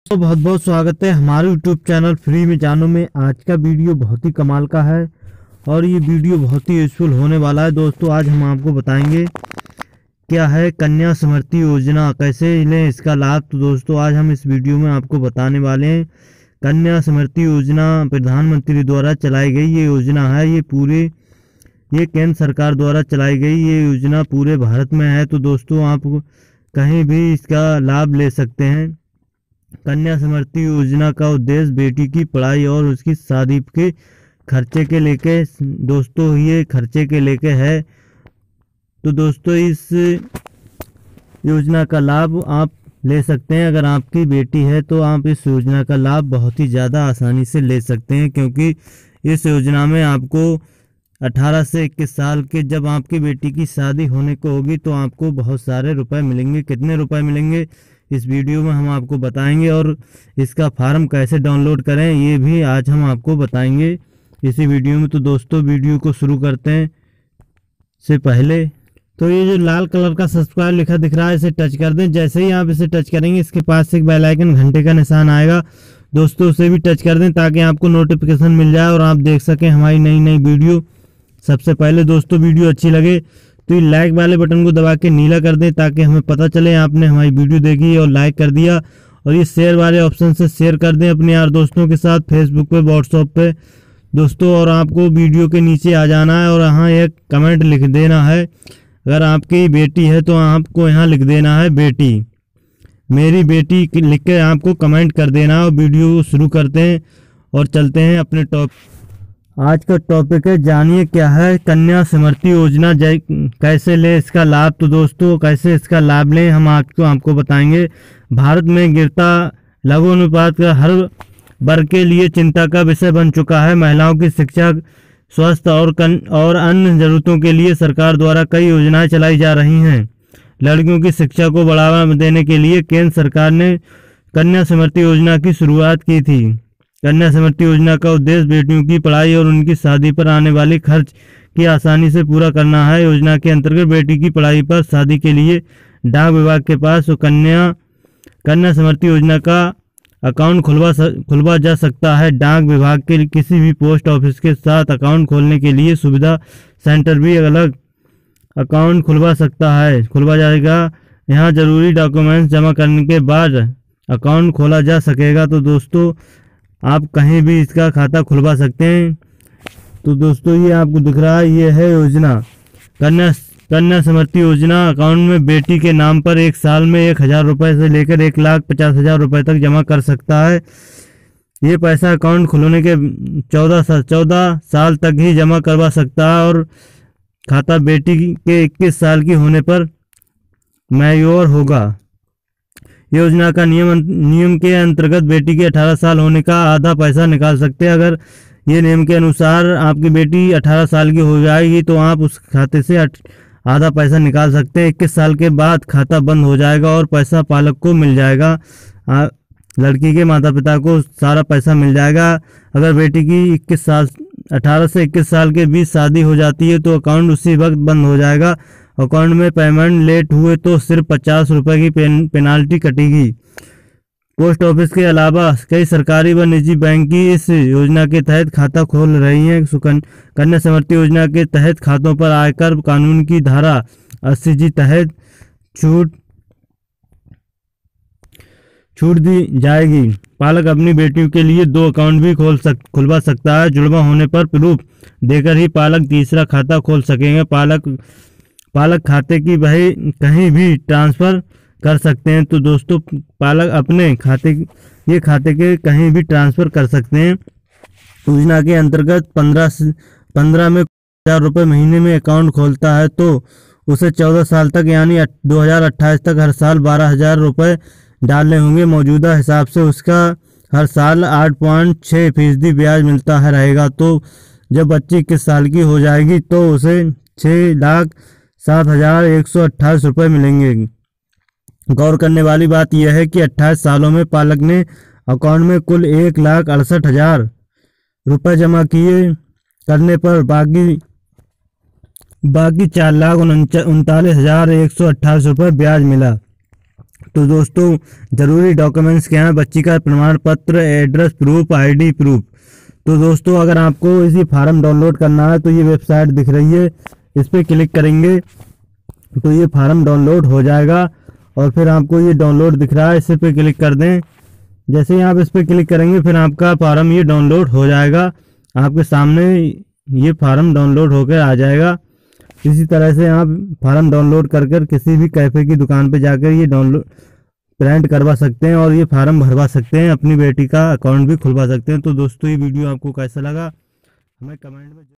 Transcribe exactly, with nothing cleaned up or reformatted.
तो बहुत बहुत स्वागत है हमारे यूट्यूब चैनल फ्री में जानो में। आज का वीडियो बहुत ही कमाल का है और ये वीडियो बहुत ही यूजफुल होने वाला है। दोस्तों आज हम आपको बताएंगे क्या है कन्या समृद्धि योजना, कैसे लें इसका लाभ। तो दोस्तों आज हम इस वीडियो में आपको बताने वाले हैं कन्या समृद्धि योजना प्रधानमंत्री द्वारा चलाई गई ये योजना है। ये पूरे ये केंद्र सरकार द्वारा चलाई गई ये योजना पूरे भारत में है। तो दोस्तों आप कहीं भी इसका लाभ ले सकते हैं। कन्या समृद्धि योजना का उद्देश्य बेटी की पढ़ाई और उसकी शादी के खर्चे के लेके दोस्तों ये खर्चे के लेके है। तो दोस्तों इस योजना का लाभ आप ले सकते हैं। अगर आपकी बेटी है तो आप इस योजना का लाभ बहुत ही ज़्यादा आसानी से ले सकते हैं, क्योंकि इस योजना में आपको अठारह से इक्कीस साल के जब आपकी बेटी की शादी होने को होगी तो आपको बहुत सारे रुपए मिलेंगे। कितने रुपए मिलेंगे इस वीडियो में हम आपको बताएंगे, और इसका फार्म कैसे डाउनलोड करें ये भी आज हम आपको बताएंगे इसी वीडियो में। तो दोस्तों वीडियो को शुरू करते हैं से पहले तो ये जो लाल कलर का सब्सक्राइब लिखा दिख रहा है इसे टच कर दें। जैसे ही आप इसे टच करेंगे इसके पास एक बेल आइकन घंटे का निशान आएगा, दोस्तों उसे भी टच कर दें ताकि आपको नोटिफिकेशन मिल जाए और आप देख सकें हमारी नई नई वीडियो सबसे पहले। दोस्तों वीडियो अच्छी लगे तो ये लाइक वाले बटन को दबा के नीला कर दें ताकि हमें पता चले आपने हमारी वीडियो देखी और लाइक कर दिया। और ये शेयर वाले ऑप्शन से शेयर कर दें अपने यार दोस्तों के साथ फेसबुक पे व्हाट्सएप पे दोस्तों। और आपको वीडियो के नीचे आ जाना है और यहाँ एक कमेंट लिख देना है। अगर आपकी बेटी है तो आपको यहाँ लिख देना है बेटी, मेरी बेटी लिख के आपको कमेंट कर देना। और वीडियो शुरू करते हैं और चलते हैं अपने टॉप आज का टॉपिक है जानिए क्या है कन्या समृद्धि योजना, कैसे ले इसका लाभ। तो दोस्तों कैसे इसका लाभ लें हम आपको आपको बताएंगे। भारत में गिरता लघु अनुपात का हर वर्ग के लिए चिंता का विषय बन चुका है। महिलाओं की शिक्षा, स्वास्थ्य और कन और अन्य जरूरतों के लिए सरकार द्वारा कई योजनाएं चलाई जा रही हैं। लड़कियों की शिक्षा को बढ़ावा देने के लिए केंद्र सरकार ने कन्या समृद्धि योजना की शुरुआत की थी। कन्या समृद्धि योजना का उद्देश्य बेटियों की पढ़ाई और उनकी शादी पर आने वाले खर्च की आसानी से पूरा करना है। योजना के अंतर्गत बेटी की पढ़ाई पर शादी के लिए डाक विभाग के पास कन्या कन्या समृद्धि योजना का अकाउंट खुलवा खुलवा जा सकता है। डाक विभाग के किसी भी पोस्ट ऑफिस के साथ अकाउंट खोलने के लिए सुविधा सेंटर भी अलग अकाउंट खुलवा सकता है खुलवा जाएगा। यहाँ जरूरी डॉक्यूमेंट्स जमा करने के बाद अकाउंट खोला जा सकेगा। तो दोस्तों आप कहीं भी इसका खाता खुलवा सकते हैं। तो दोस्तों ये आपको दिख रहा है ये है योजना कन्या कन्या समृद्धि योजना। अकाउंट में बेटी के नाम पर एक साल में एक हज़ार रुपये से लेकर एक लाख पचास हज़ार रुपये तक जमा कर सकता है। ये पैसा अकाउंट खुलने के चौदह चौदह साल तक ही जमा करवा सकता है और खाता बेटी के इक्कीस साल की होने पर मैच्योर होगा। योजना का नियम नियम के अंतर्गत बेटी के अठारह साल होने का आधा पैसा निकाल सकते हैं। अगर ये नियम के अनुसार आपकी बेटी अठारह साल की हो जाएगी तो आप उस खाते से आधा पैसा निकाल सकते हैं। इक्कीस साल के बाद खाता बंद हो जाएगा और पैसा पालक को मिल जाएगा। आ, लड़की के माता पिता को सारा पैसा मिल जाएगा। अगर बेटी की इक्कीस साल अठारह से इक्कीस साल के बीच शादी हो जाती है तो अकाउंट उसी वक्त बंद हो जाएगा। अकाउंट में पेमेंट लेट हुए तो सिर्फ पचास रुपए की पेन, पेनाल्टी कटेगी। पोस्ट ऑफिस के अलावा कई सरकारी व निजी बैंक की इस योजना के तहत खाता खोल रही हैं। कन्या समृद्धि योजना के तहत खातों पर आयकर कानून की धारा अस्सी जी तहत छूट छूट दी जाएगी। पालक अपनी बेटियों के लिए दो अकाउंट भी खोल सक खुलवा सकता है। जुड़वा होने पर प्रूफ देकर ही पालक तीसरा खाता खोल सकेंगे। पालक पालक खाते की बही कहीं भी ट्रांसफ़र कर सकते हैं। तो दोस्तों पालक अपने खाते ये खाते के कहीं भी ट्रांसफ़र कर सकते हैं। योजना के अंतर्गत पंद्रह पंद्रह में हज़ार रुपये महीने में अकाउंट खोलता है तो उसे चौदह साल तक यानी दो हज़ार अट्ठाईस तक हर साल बारह हज़ार रुपये डालने होंगे। मौजूदा हिसाब से उसका हर साल आठ पॉइंट छः फीसदी ब्याज मिलता है रहेगा। तो जब बच्ची इक्कीस साल की हो जाएगी तो उसे छः लाख सात हज़ार एक सौ अट्ठाईस रुपये मिलेंगे। गौर करने वाली बात यह है कि अट्ठाईस सालों में पालक ने अकाउंट में कुल एक लाख अड़सठ हज़ार रुपये जमा किए करने पर बाकी बाकी चार लाख उनतालीस हज़ार एक सौ अट्ठाईस रुपये ब्याज मिला। तो दोस्तों ज़रूरी डॉक्यूमेंट्स क्या हैं? बच्ची का प्रमाण पत्र, एड्रेस प्रूफ, आईडी प्रूफ। तो दोस्तों अगर आपको इसी फार्म डाउनलोड करना है तो ये वेबसाइट दिख रही है, इस पर क्लिक करेंगे तो ये फार्म डाउनलोड हो जाएगा। और फिर आपको ये डाउनलोड दिख रहा है, इस पे क्लिक कर दें। जैसे ही आप इस पर क्लिक करेंगे फिर आपका फार्म ये डाउनलोड हो जाएगा, आपके सामने ये फार्म डाउनलोड होकर आ जाएगा। इसी तरह से आप फार्म डाउनलोड कर कर किसी भी कैफ़े की दुकान पे जाकर ये डाउनलोड प्रिंट करवा सकते हैं और ये फार्म भरवा सकते हैं, अपनी बेटी का अकाउंट भी खुलवा सकते हैं। तो दोस्तों ये वीडियो आपको कैसा लगा हमें कमेंट में